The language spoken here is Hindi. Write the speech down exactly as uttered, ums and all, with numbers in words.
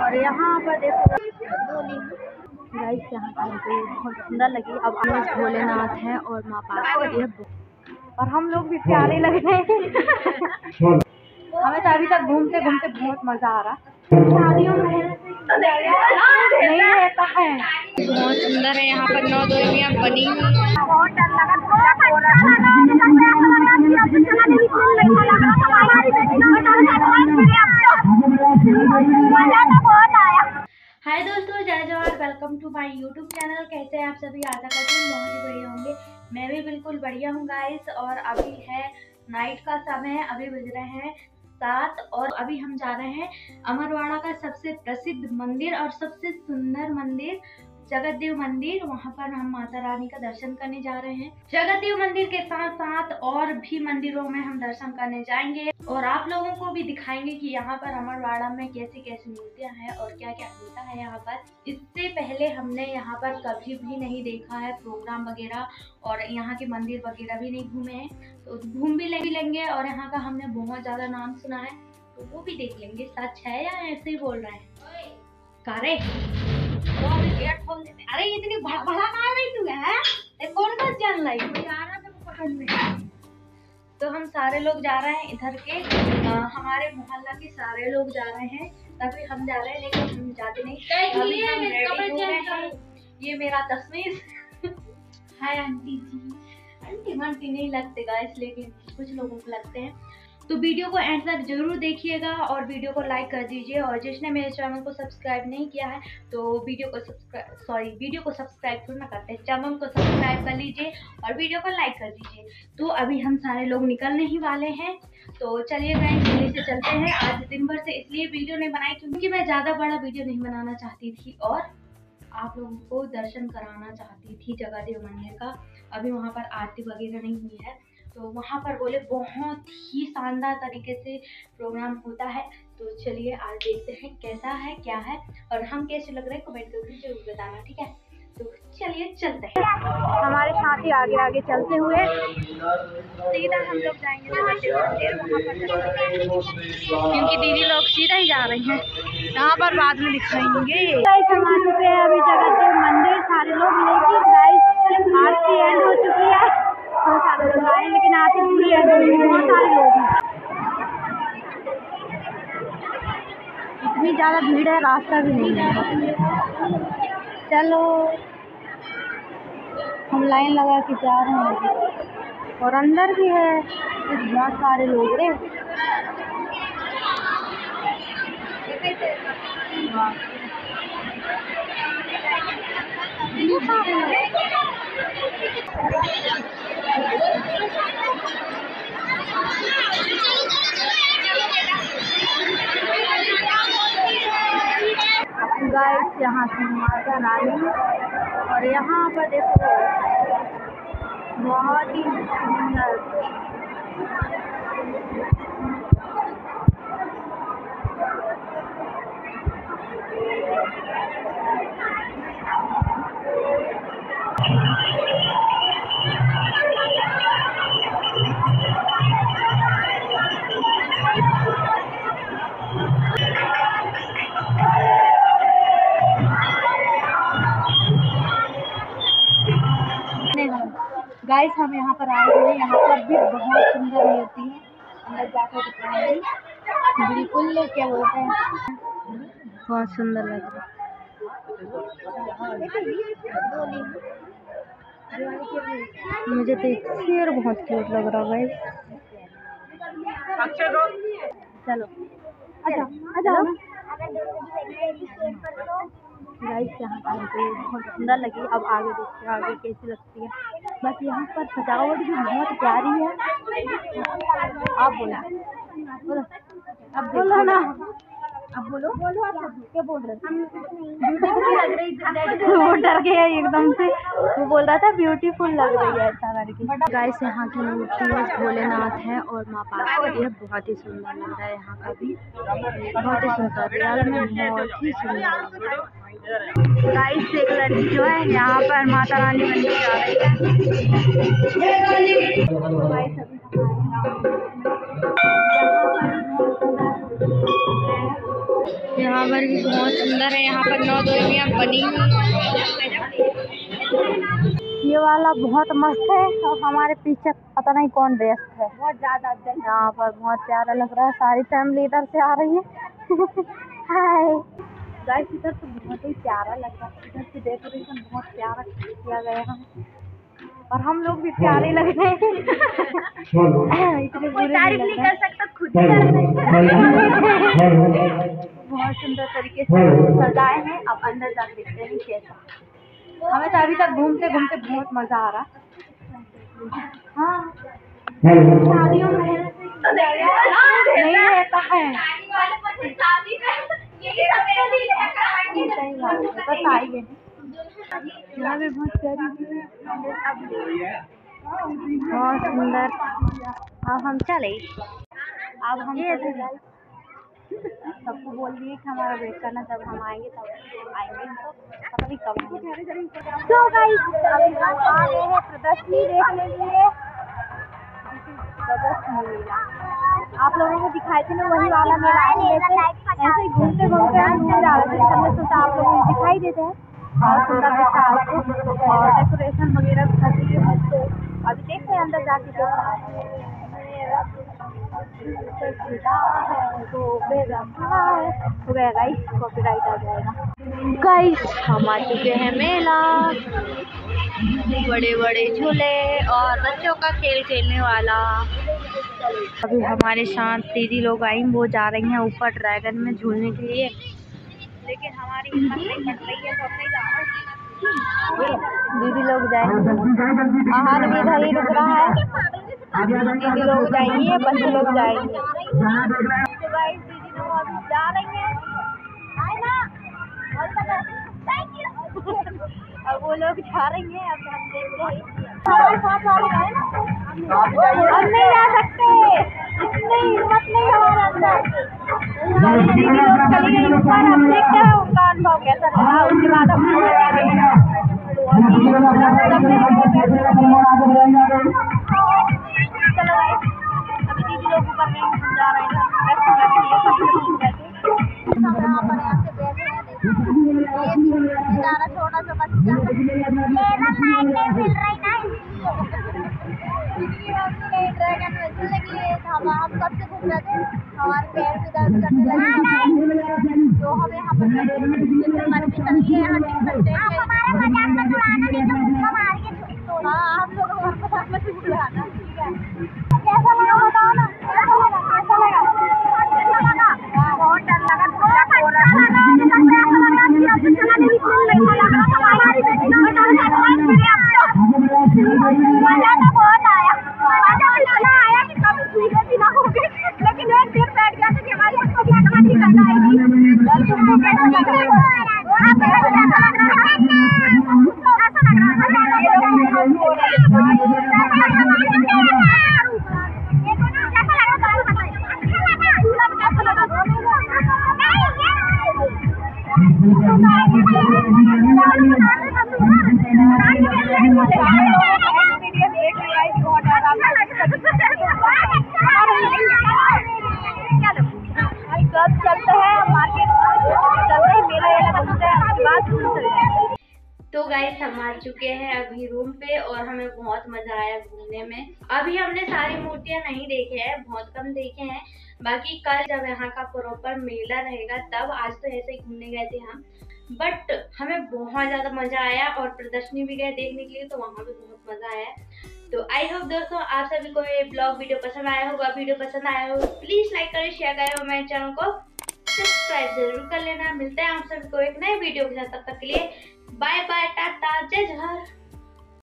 और यहाँ पर देखो गाइस, यहाँ पर हमको बहुत सुंदर लगी। अब आज भोलेनाथ है और माँ पार्वती है और हम लोग भी प्यारे लग रहे हैं। हमें तो अभी तक घूमते घूमते बहुत मजा आ रहा शादियों में नहीं रहता है। बहुत सुंदर है यहाँ पर नौ दुर्गियाँ बनी हुई हैं। बहुत डर लगा हाय दोस्तों, जय Jawahar, welcome to my YouTube channel. कैसे हैं आप सभी? आशा करती हूँ बहुत ही बढ़िया होंगे। मैं भी बिल्कुल बढ़िया हूँ गाइस। और अभी है नाइट का समय, अभी बज रहे हैं सात और अभी हम जा रहे हैं अमरवाड़ा का सबसे प्रसिद्ध मंदिर और सबसे सुंदर मंदिर जगत देव मंदिर। वहां पर हम माता रानी का दर्शन करने जा रहे हैं। जगत देव मंदिर के साथ साथ और भी मंदिरों में हम दर्शन करने जाएंगे और आप लोगों को भी दिखाएंगे कि यहाँ पर अमरवाड़ा में कैसी कैसी मूर्तियाँ हैं और क्या क्या होता है यहाँ पर। इससे पहले हमने यहाँ पर कभी भी नहीं देखा है प्रोग्राम वगैरह और यहाँ के मंदिर वगैरह भी नहीं घूमे हैं, तो घूम भी लेंगे। और यहाँ का हमने बहुत ज्यादा नाम सुना है, तो वो भी देख लेंगे सच है या ऐसे ही बोल रहे हैं। कारे अरे इतनी बड़ा कहाँ गई तू है? कौन बस जान लाई तो हम सारे लोग जा रहे हैं इधर के, आ, हमारे मोहल्ला के सारे लोग जा रहे हैं, तभी हम जा रहे हैं, लेकिन हम जाते नहीं। अभी हम रेडी हो गए हैं। ये मेरा तस्वीर hi auntie ji. Auntie auntie नहीं लगते गाइस, लेकिन कुछ लोगों को लगते हैं। तो वीडियो को एंड तक जरूर देखिएगा और वीडियो को लाइक कर दीजिए। और जिसने मेरे चैनल को सब्सक्राइब नहीं किया है तो वीडियो को सब्सक्राइब सॉरी वीडियो को सब्सक्राइब थोड़ा ना करते हैं, चैनल को सब्सक्राइब कर लीजिए और वीडियो को लाइक कर दीजिए। तो अभी हम सारे लोग निकलने ही वाले हैं, तो चलिए गाइस जल्दी से चलते हैं। आज दिन भर से इसलिए वीडियो नहीं बनाई क्योंकि मैं ज़्यादा बड़ा वीडियो नहीं बनाना चाहती थी और आप लोगों को दर्शन कराना चाहती थी जगत देव मंदिर का। अभी वहाँ पर आरती वगैरह नहीं हुई है, तो वहाँ पर बोले बहुत ही शानदार तरीके से प्रोग्राम होता है। तो चलिए आज देखते हैं कैसा है क्या है और हम कैसे लग रहे हैं, कमेंट करके जरूर बताना, ठीक है? तो चलिए चलते हैं। हमारे साथ ही आगे आगे चलते हुए सीधा हम लोग जाएंगे जगत देव मंदिर, वहाँ पर क्योंकि दीदी लोग सीधा ही जा रही हैं, यहाँ पर बाद में दिखाएंगे। हम आ चुके हैं अभी जगत देव मंदिर, सारे लोग, लेकिन गाइस आरती एंड हो चुकी है, बहुत सारे लोग आए लेकिन आते पूरी है, बहुत सारे लोग हैं। इतनी ज़्यादा भीड़ है, रास्ता भी नहीं है। चलो हम लाइन लगा के जा रहे हैं और अंदर भी है बहुत सारे लोग रे। गाइस यहाँ से माता रानी और यहाँ पर देखो बहुत ही सुंदर गाइस हम यहाँ पर आए हुए हैं। यहाँ पर भी बहुत सुंदर मूर्ति है, अंदर जाकर दिखाएंगे। बिल्कुल क्या बोलते हैं, बहुत सुंदर लग रहा है। मुझे तो एक शेर बहुत क्यूट लग रहा है। चलो अच्छा अच्छा गाइस, यहाँ पर हमको बहुत सुंदर लगी। अब आगे देखते हैं आगे कैसी लगती है। बस यहाँ पर सजावट भी बहुत प्यारी है। आप बोला बोलो अब बोलो ना, अब बोलो बोलो आप क्या बोल रहे थे? ब्यूटीफुल लग रही है, वो डर गया एकदम से, वो बोल रहा था ब्यूटीफुल लग रही है ऐसा करके। गाइस यहाँ की मूर्ति भोलेनाथ है और माँ पार्वती है, बहुत ही सुंदर लग रहा है। यहाँ का भी बहुत ही सुंदर, रियल में बहुत ही सुंदर। गाइस एक लड़की जो है यहाँ पर माता रानी मंदिर जा रही है। यहाँ फ्लावर भी बहुत सुंदर है। यहाँ पर नौ दोइयां बनी हुई है। ये वाला बहुत मस्त है और हमारे पीछे पता नहीं कौन व्यस्त है, बहुत ज्यादा। यहाँ पर बहुत प्यारा लग रहा है, सारी फैमिली इधर से आ रही है। हाय गाइस, इधर तो बहुत ही प्यारा लग रहा है। इधर से डेकोरेशन बहुत प्यारा किया गया है और हम लोग भी प्यारे लग रहे हैं। इतने बुरे तारीफ नहीं कर सकता, खुद बहुत सुंदर तरीके से सजाए हैं। अब अंदर जा देखते हैं कैसा। हमें तो अभी तक घूमते घूमते बहुत मजा आ रहा। हाँ, शादियों में नहीं रहता है, बताइए। यहाँ भी बहुत प्यारी, बहुत सुंदर। अब हम चले, अब हम चले। सबको बोल दिए कि हमारा वेट करना, जब हम आएंगे तब आएंगे, तो पता नहीं कब आएंगे। तो गाइस, अभी हम आ गए हैं प्रदर्शनी देखने के लिए। प्रदर्शनी मेला आप लोगों को दिखाई थे ना, वही वाला मेला है। ऐसे ही घूमते घूमते हम घूम जा रहे थे, हमने सोचा आप लोगों को दिखाई देते हैं। और सुंदर दिखा आपको, और डेकोरेशन वगैरह भी है। तो अभी देखते हैं अंदर जाके कैसा है। तो गाइस कॉपीराइट आ जाएगा। गाइस हम आ चुके हैं मेला, बड़े बड़े झूले और बच्चों का खेल खेलने वाला। अभी हमारे साथ दीदी लोग आई, वो जा रही हैं ऊपर ड्रैगन में झूलने के लिए, लेकिन हमारी हिम्मत नहीं बन रही है, तो हम नहीं जा रहे। दीदी लोग जाएंगे, आहार भी इधर ही रुक रहा है। दीदी लोग जाएंगे, बच्चे लोग जाएंगे। तो गाइस दीदी लोग अभी जा रही हैं, और वो लोग जा रही हैं। अब हम देख रहे हैं, हम नहीं जा सकते, इतनी हिम्मत नहीं हमारे अंदर। दीदी लोग चली गई ऊपर, हम देखते हैं उनका अनुभव कैसा रहा, उसके बाद हम चलो गाइस, अभी दीदी लोग ऊपर नहीं, हम जा रहे हैं। यहाँ पर यहाँ से बैठे हैं, बेचारा छोटा सा बच्चा ड्रैगन में झूलने के लिए हम हम कब से घूम रहे थे, हमारे पैर भी दर्द करने लगे। तो हम यहाँ पर मन भी चलिए, यहाँ देख सकते हैं हाँ, हम लोग हमारे मजाक में उड़ाना। ठीक है, कैसा लगा बताओ ना, कैसा लगा, कैसा लगा, कैसा लगा? बहुत डर लगा, बहुत अच्छा लगा, ऐसा लगा कि अब चला नहीं लग रहा था हमारी बेटी का बता रहा मजा तो बहुत आया, मजा इतना आया कि कभी सीधे भी ना हो गए, लेकिन एक दिन बैठ गया था कि हमारी उसको भी हटवा नहीं करना आएगी। तुमको कैसा लग रहा है? आप कैसा लग रहा है? ऐसा लग रहा है चलते हैं मार्केट, चलते हैं मेला वेला घूमते हैं, उसके बाद चलते हैं। तो गाइस हम आ चुके हैं अभी रूम पे और हमें बहुत मजा आया घूमने में। अभी हमने सारी मूर्तियां नहीं देखे हैं, बहुत कम देखे हैं। बाकी कल जब यहाँ का प्रॉपर मेला रहेगा तब, आज तो ऐसे ही घूमने गए थे हम, बट हमें बहुत ज्यादा मजा आया। और प्रदर्शनी भी गए देखने के लिए, तो वहाँ भी बहुत मजा आया। तो आई होप दोस्तों आप सभी को ये ब्लॉग वीडियो पसंद आया होगा। वीडियो पसंद आया हो प्लीज लाइक करें, शेयर करें और मेरे चैनल को सब्सक्राइब जरूर कर लेना। मिलते हैं आप सभी को एक नए वीडियो के साथ, तब तक के लिए बाय बाय, टाटा, जय जवाहर।